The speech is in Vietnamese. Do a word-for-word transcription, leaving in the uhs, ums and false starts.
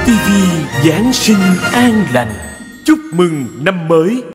ti vi Giáng sinh an lành. Chúc mừng năm mới